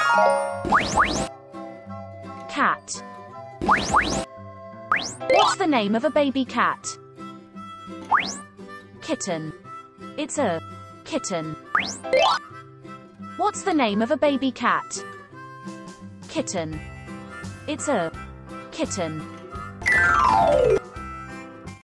Cat. What's the name of a baby cat? Kitten. It's a kitten. What's the name of a baby cat? Kitten. It's a kitten.